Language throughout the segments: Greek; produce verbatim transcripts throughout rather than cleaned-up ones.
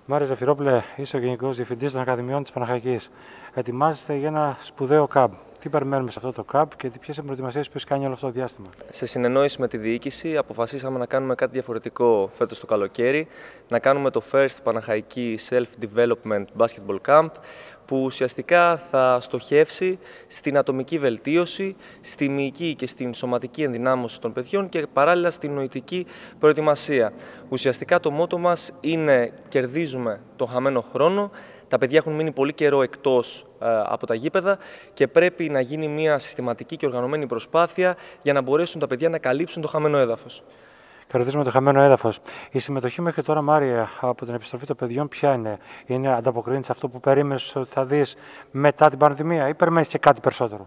Μάρια Ζαφυρόπουλε, είσαι ο Γενικός Διευθυντής των Ακαδημιών της Παναχαϊκής. Ετοιμάζεστε για ένα σπουδαίο καμπ. Τι περιμένουμε σε αυτό το καμπ και ποιες είναι οι προετοιμασίες που έχει κάνει όλο αυτό το διάστημα? Σε συνεννόηση με τη διοίκηση, αποφασίσαμε να κάνουμε κάτι διαφορετικό φέτος το καλοκαίρι. Να κάνουμε το First Παναχαϊκή Self-Development Basketball Camp, που ουσιαστικά θα στοχεύσει στην ατομική βελτίωση, στη μυϊκή και στην σωματική ενδυνάμωση των παιδιών και παράλληλα στην νοητική προετοιμασία. Ουσιαστικά το μότο μας είναι «Κερδίζουμε το χαμένο χρόνο». Τα παιδιά έχουν μείνει πολύ καιρό εκτός ε, από τα γήπεδα και πρέπει να γίνει μια συστηματική και οργανωμένη προσπάθεια για να μπορέσουν τα παιδιά να καλύψουν το χαμένο έδαφος. Κερδίζουμε το χαμένο έδαφος. Η συμμετοχή μέχρι τώρα, Μάρια, από την επιστροφή των παιδιών, ποια είναι? Είναι ανταποκρίνεται σε αυτό που περίμενες ότι θα δεις μετά την πανδημία ή περιμένεις και κάτι περισσότερο?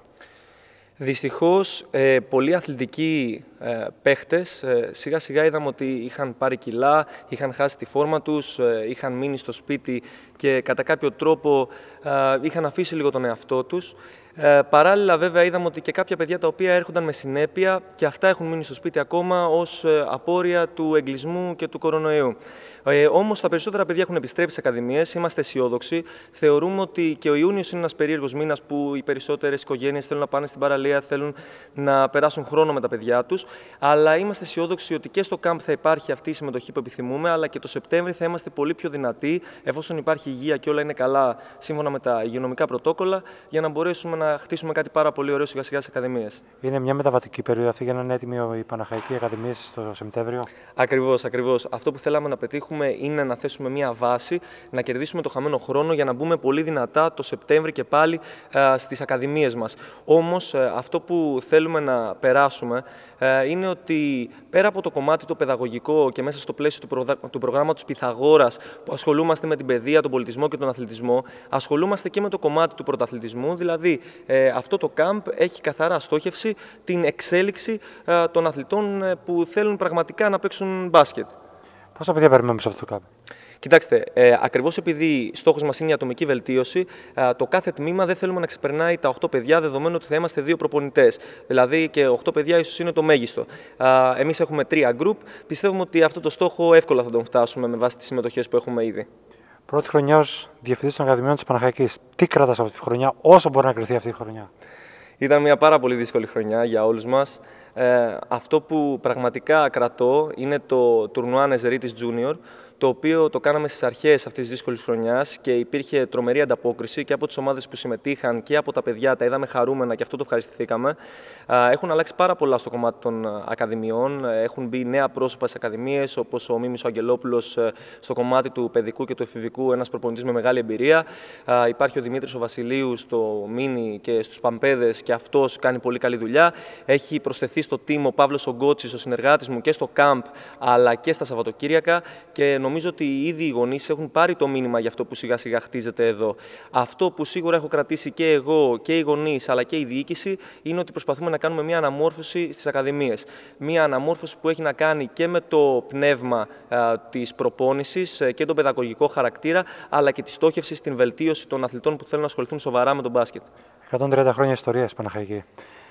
Δυστυχώς, ε, πολλοί αθλητικοί ε, παίχτες ε, σιγά σιγά είδαμε ότι είχαν πάρει κιλά, είχαν χάσει τη φόρμα τους, ε, είχαν μείνει στο σπίτι και κατά κάποιο τρόπο ε, είχαν αφήσει λίγο τον εαυτό τους. Ε, παράλληλα, βέβαια, είδαμε ότι και κάποια παιδιά τα οποία έρχονταν με συνέπεια και αυτά έχουν μείνει στο σπίτι ακόμα ως ε, απόρρια του εγκλισμού και του κορονοϊού. Ε, όμως τα περισσότερα παιδιά έχουν επιστρέψει σε ακαδημίες, είμαστε αισιόδοξοι. Θεωρούμε ότι και ο Ιούνιος είναι ένας περίεργος μήνας που οι περισσότερες οικογένειες θέλουν να πάνε στην παραλία, θέλουν να περάσουν χρόνο με τα παιδιά τους. Αλλά είμαστε αισιόδοξοι ότι και στο κάμπ θα υπάρχει αυτή η συμμετοχή που επιθυμούμε, αλλά και το Σεπτέμβρη θα είμαστε πολύ πιο δυνατοί, εφόσον υπάρχει υγεία και όλα είναι καλά σύμφωνα με τα υγειονομικά πρωτόκολλα, για να μπορέσουμε να χτίσουμε κάτι πάρα πολύ ωραίο σιγά σιγά στις ακαδημίες. Είναι μια μεταβατική περίοδο αυτή για να είναι έτοιμη η Παναχαϊκή Ακαδημία στο Σεπτέμβριο. Ακριβώς, ακριβώς. Αυτό που θέλαμε να πετύχουμε είναι να θέσουμε μια βάση, να κερδίσουμε το χαμένο χρόνο για να μπούμε πολύ δυνατά το Σεπτέμβρη και πάλι α, στις ακαδημίες μας. Όμως, α, αυτό που θέλουμε να περάσουμε α, είναι ότι πέρα από το κομμάτι το παιδαγωγικό και μέσα στο πλαίσιο του, προγρά... του προγράμματος Πυθαγόρας, που ασχολούμαστε με την παιδεία, τον πολιτισμό και τον αθλητισμό, ασχολούμαστε και με το κομμάτι του πρωταθλητισμού. Δηλαδή, ε, αυτό το κάμπ έχει καθαρά στόχευση την εξέλιξη ε, των αθλητών ε, που θέλουν πραγματικά να παίξουν μπάσκετ. Πόσα παιδιά περιμένουμε σε αυτό το κάμπ? Κοιτάξτε, ε, ακριβώς επειδή στόχος μας είναι η ατομική βελτίωση, ε, το κάθε τμήμα δεν θέλουμε να ξεπερνάει τα οκτώ παιδιά, δεδομένου ότι θα είμαστε δύο προπονητές. Δηλαδή και οκτώ παιδιά ίσως είναι το μέγιστο. Ε, εμείς έχουμε τρία γκρουπ. Πιστεύουμε ότι αυτό το στόχο εύκολα θα τον φτάσουμε με βάση τις συμμετοχές που έχουμε ήδη. Πρώτη χρονιά ως Διευθυντής των Ακαδημιών της Παναχαϊκής. Τι κρατάς από αυτή τη χρονιά, όσο μπορεί να κριθεί αυτή η χρονιά? Ήταν μια πάρα πολύ δύσκολη χρονιά για όλους μας. Ε, αυτό που πραγματικά κρατώ είναι το τουρνουά Νεζερίτης Junior, το οποίο το κάναμε στις αρχές αυτής της δύσκολης χρονιάς και υπήρχε τρομερή ανταπόκριση και από τις ομάδες που συμμετείχαν και από τα παιδιά, τα είδαμε χαρούμενα και αυτό το ευχαριστηθήκαμε. Έχουν αλλάξει πάρα πολλά στο κομμάτι των ακαδημιών, έχουν μπει νέα πρόσωπα στις ακαδημίες, όπως ο Μίμης ο Αγγελόπουλος στο κομμάτι του παιδικού και του εφηβικού, ένας προπονητής με μεγάλη εμπειρία. Υπάρχει ο Δημήτρης ο Βασιλείου στο Μίνι και στους Παμπέδες και αυτός κάνει πολύ καλή δουλειά. Έχει προσθεθεί στο team ο Παύλος Ογκότσης, ο συνεργάτης μου, και στο κάμπ αλλά και στα Σαββατοκύριακα. Και νομίζω ότι ήδη οι γονείς έχουν πάρει το μήνυμα για αυτό που σιγά σιγά χτίζεται εδώ. Αυτό που σίγουρα έχω κρατήσει και εγώ και οι γονείς αλλά και η διοίκηση είναι ότι προσπαθούμε να κάνουμε μια αναμόρφωση στις ακαδημίες. Μια αναμόρφωση που έχει να κάνει και με το πνεύμα α, της προπόνησης και τον παιδαγωγικό χαρακτήρα, αλλά και τη στόχευση στην βελτίωση των αθλητών που θέλουν να ασχοληθούν σοβαρά με τον μπάσκετ. εκατόν τριάντα χρόνια ιστορίας Παναχαϊκή.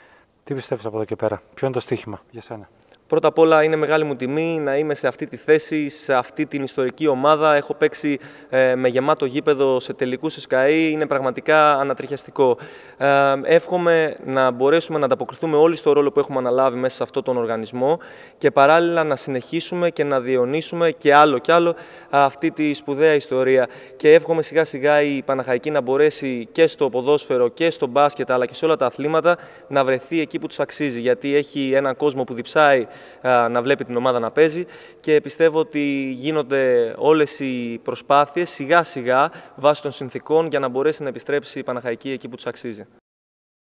Τι πιστεύεις από εδώ και πέρα, ποιο είναι το στοίχημα για σένα? Πρώτα απ' όλα είναι μεγάλη μου τιμή να είμαι σε αυτή τη θέση, σε αυτή την ιστορική ομάδα. Έχω παίξει ε, με γεμάτο γήπεδο σε τελικούς ΕΣΚΑΗ, είναι πραγματικά ανατριχιαστικό. Ε, εύχομαι να μπορέσουμε να ανταποκριθούμε όλοι στο ρόλο που έχουμε αναλάβει μέσα σε αυτόν τον οργανισμό και παράλληλα να συνεχίσουμε και να διαιωνίσουμε και άλλο κι άλλο αυτή τη σπουδαία ιστορία. Και εύχομαι σιγά σιγά η Παναχαϊκή να μπορέσει και στο ποδόσφαιρο και στο μπάσκετ αλλά και σε όλα τα αθλήματα να βρεθεί εκεί που τους αξίζει, γιατί έχει έναν κόσμο που διψάει να βλέπει την ομάδα να παίζει και πιστεύω ότι γίνονται όλες οι προσπάθειες σιγά σιγά βάσει των συνθήκων για να μπορέσει να επιστρέψει η Παναχαϊκή εκεί που τους αξίζει.